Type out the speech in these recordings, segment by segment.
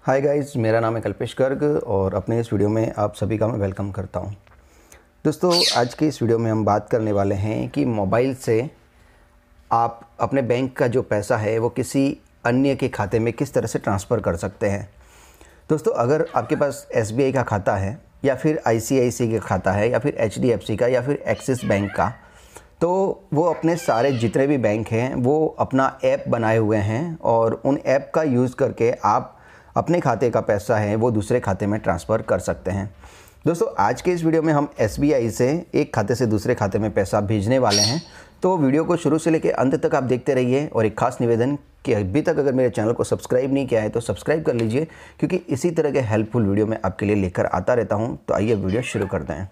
Hi guys, मेरा नाम है कल्पेश गर्ग और अपने इस वीडियो में आप सभी का मैं वेलकम करता हूं। दोस्तों, आज की इस वीडियो में हम बात करने वाले हैं कि मोबाइल से आप अपने बैंक का जो पैसा है वो किसी अन्य के खाते में किस तरह से ट्रांसफ़र कर सकते हैं। दोस्तों, अगर आपके पास SBI का खाता है या फिर ICICI का खाता है या फिर HDFC का या फिर एक्सिस बैंक का, तो वो अपने सारे जितने भी बैंक हैं वो अपना ऐप बनाए हुए हैं और उन ऐप का यूज़ करके आप अपने खाते का पैसा है वो दूसरे खाते में ट्रांसफ़र कर सकते हैं। दोस्तों, आज के इस वीडियो में हम SBI से एक खाते से दूसरे खाते में पैसा भेजने वाले हैं, तो वीडियो को शुरू से लेकर अंत तक आप देखते रहिए। और एक खास निवेदन कि अभी तक अगर मेरे चैनल को सब्सक्राइब नहीं किया है तो सब्सक्राइब कर लीजिए, क्योंकि इसी तरह के हेल्पफुल वीडियो मैं आपके लिए लेकर आता रहता हूँ। तो आइए वीडियो शुरू करते हैं।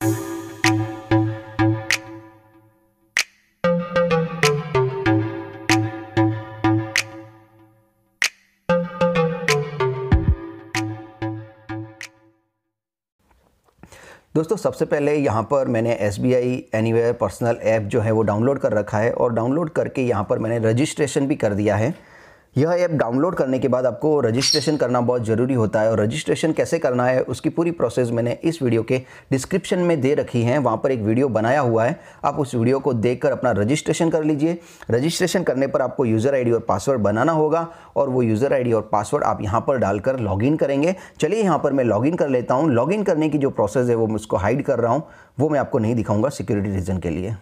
दोस्तों, सबसे पहले यहाँ पर मैंने SBI एनीवेयर पर्सनल ऐप जो है वो डाउनलोड कर रखा है और डाउनलोड करके यहाँ पर मैंने रजिस्ट्रेशन भी कर दिया है। यह ऐप डाउनलोड करने के बाद आपको रजिस्ट्रेशन करना बहुत ज़रूरी होता है और रजिस्ट्रेशन कैसे करना है उसकी पूरी प्रोसेस मैंने इस वीडियो के डिस्क्रिप्शन में दे रखी है। वहाँ पर एक वीडियो बनाया हुआ है, आप उस वीडियो को देखकर अपना रजिस्ट्रेशन कर लीजिए। रजिस्ट्रेशन करने पर आपको यूज़र आईडी और पासवर्ड बनाना होगा और वो यूज़र आईडी और पासवर्ड आप यहाँ पर डालकर लॉगिन करेंगे। चलिए, यहाँ पर मैं लॉगिन कर लेता हूँ। लॉगिन करने की जो प्रोसेस है वो मैं उसको हाइड कर रहा हूँ, वो मैं आपको नहीं दिखाऊँगा सिक्योरिटी रीज़न के लिए।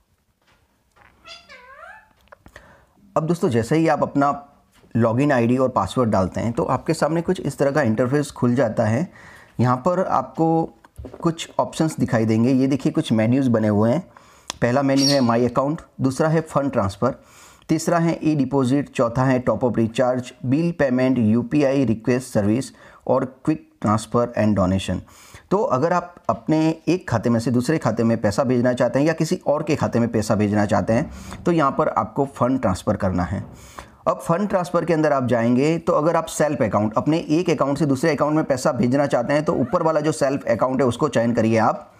अब दोस्तों, जैसे ही आप अपना लॉगिन आईडी और पासवर्ड डालते हैं तो आपके सामने कुछ इस तरह का इंटरफेस खुल जाता है। यहाँ पर आपको कुछ ऑप्शंस दिखाई देंगे। ये देखिए, कुछ मेन्यूज़ बने हुए हैं। पहला मेन्यू है माई अकाउंट, दूसरा है फंड ट्रांसफ़र, तीसरा है ई डिपॉजिट, चौथा है top up recharge, bill payment, UPI request service और क्विक ट्रांसफ़र एंड डोनेशन। तो अगर आप अपने एक खाते में से दूसरे खाते में पैसा भेजना चाहते हैं या किसी और के खाते में पैसा भेजना चाहते हैं तो यहाँ पर आपको फ़ंड ट्रांसफ़र करना है। अब फंड ट्रांसफ़र के अंदर आप जाएंगे तो अगर आप सेल्फ अकाउंट, अपने एक अकाउंट से दूसरे अकाउंट में पैसा भेजना चाहते हैं तो ऊपर वाला जो सेल्फ अकाउंट है उसको चयन करिए आप।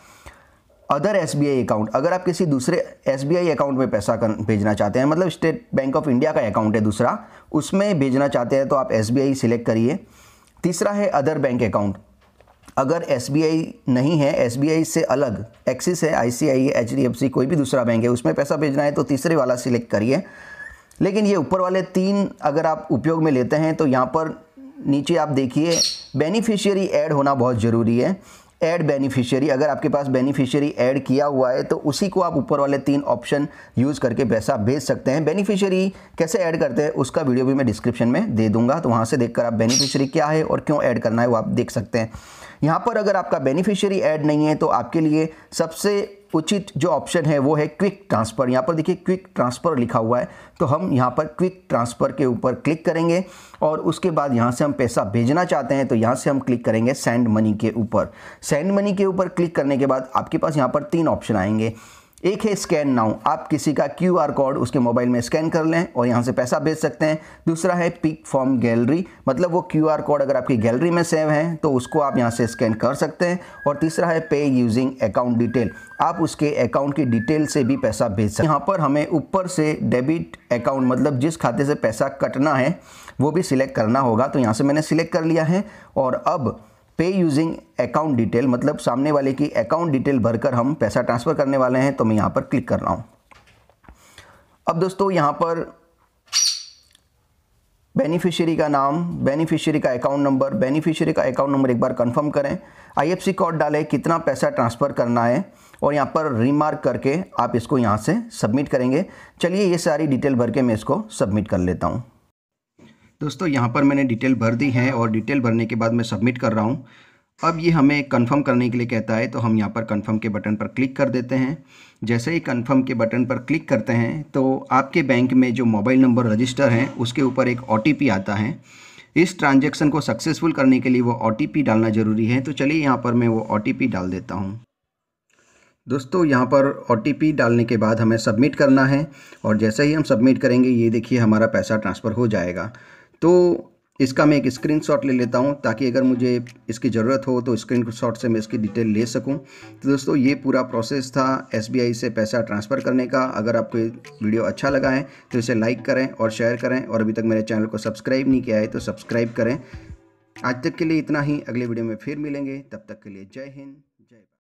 अदर SBI अकाउंट, अगर आप किसी दूसरे SBI अकाउंट में पैसा भेजना चाहते हैं, मतलब स्टेट बैंक ऑफ इंडिया का अकाउंट है दूसरा, उसमें भेजना चाहते हैं तो आप SBI सिलेक्ट करिए। तीसरा है अदर बैंक अकाउंट, अगर SBI नहीं है, SBI से अलग एक्सिस है, ICICI, HDFC कोई भी दूसरा बैंक है उसमें पैसा भेजना है तो तीसरे वाला सिलेक्ट करिए। लेकिन ये ऊपर वाले तीन अगर आप उपयोग में लेते हैं तो यहाँ पर नीचे आप देखिए बेनिफिशियरी ऐड होना बहुत ज़रूरी है। ऐड बेनिफिशियरी, अगर आपके पास बेनिफिशियरी ऐड किया हुआ है तो उसी को आप ऊपर वाले तीन ऑप्शन यूज़ करके पैसा भेज सकते हैं। बेनिफिशियरी कैसे ऐड करते हैं उसका वीडियो भी मैं डिस्क्रिप्शन में दे दूंगा, तो वहाँ से देखकर आप बेनिफिशियरी क्या है और क्यों ऐड करना है वो आप देख सकते हैं। यहाँ पर अगर आपका बेनिफिशियरी ऐड नहीं है तो आपके लिए सबसे उचित जो ऑप्शन है वो है क्विक ट्रांसफ़र। यहाँ पर देखिए क्विक ट्रांसफ़र लिखा हुआ है, तो हम यहाँ पर क्विक ट्रांसफ़र के ऊपर क्लिक करेंगे और उसके बाद यहाँ से हम पैसा भेजना चाहते हैं तो यहाँ से हम क्लिक करेंगे सेंड मनी के ऊपर। सेंड मनी के ऊपर क्लिक करने के बाद आपके पास यहाँ पर तीन ऑप्शन आएंगे। एक है स्कैन नाउ, आप किसी का QR कोड उसके मोबाइल में स्कैन कर लें और यहाँ से पैसा भेज सकते हैं। दूसरा है पिक फ्रॉम गैलरी, मतलब वो QR कोड अगर आपकी गैलरी में सेव है तो उसको आप यहाँ से स्कैन कर सकते हैं। और तीसरा है पे यूजिंग अकाउंट डिटेल, आप उसके अकाउंट की डिटेल से भी पैसा भेज सकते हैं। यहाँ पर हमें ऊपर से डेबिट अकाउंट, मतलब जिस खाते से पैसा कटना है वो भी सिलेक्ट करना होगा, तो यहाँ से मैंने सिलेक्ट कर लिया है। और अब पे यूजिंग अकाउंट डिटेल, मतलब सामने वाले की अकाउंट डिटेल भरकर हम पैसा ट्रांसफ़र करने वाले हैं, तो मैं यहाँ पर क्लिक कर रहा हूँ। अब दोस्तों, यहाँ पर बेनिफिशियरी का नाम, बेनिफिशियरी का अकाउंट नंबर, बेनिफिशियरी का अकाउंट नंबर एक बार कंफर्म करें, IFSC कोड डालें, कितना पैसा ट्रांसफ़र करना है और यहाँ पर रिमार्क करके आप इसको यहाँ से सबमिट करेंगे। चलिए, ये सारी डिटेल भर के मैं इसको सबमिट कर लेता हूँ। दोस्तों, यहाँ पर मैंने डिटेल भर दी है और डिटेल भरने के बाद मैं सबमिट कर रहा हूँ। अब ये हमें कंफर्म करने के लिए कहता है, तो हम यहाँ पर कंफर्म के बटन पर क्लिक कर देते हैं। जैसे ही कंफर्म के बटन पर क्लिक करते हैं तो आपके बैंक में जो मोबाइल नंबर रजिस्टर है उसके ऊपर एक OTP आता है। इस ट्रांजैक्शन को सक्सेसफुल करने के लिए वो OTP डालना ज़रूरी है, तो चलिए यहाँ पर मैं वो OTP डाल देता हूँ। दोस्तों, यहाँ पर OTP डालने के बाद हमें सबमिट करना है और जैसे ही हम सबमिट करेंगे ये देखिए हमारा पैसा ट्रांसफ़र हो जाएगा। तो इसका मैं एक स्क्रीनशॉट ले लेता हूँ ताकि अगर मुझे इसकी ज़रूरत हो तो स्क्रीनशॉट से मैं इसकी डिटेल ले सकूँ। तो दोस्तों, ये पूरा प्रोसेस था SBI से पैसा ट्रांसफ़र करने का। अगर आपको वीडियो अच्छा लगा है तो इसे लाइक करें और शेयर करें और अभी तक मेरे चैनल को सब्सक्राइब नहीं किया है तो सब्सक्राइब करें। आज तक के लिए इतना ही, अगले वीडियो में फिर मिलेंगे, तब तक के लिए जय हिंद, जय भारत।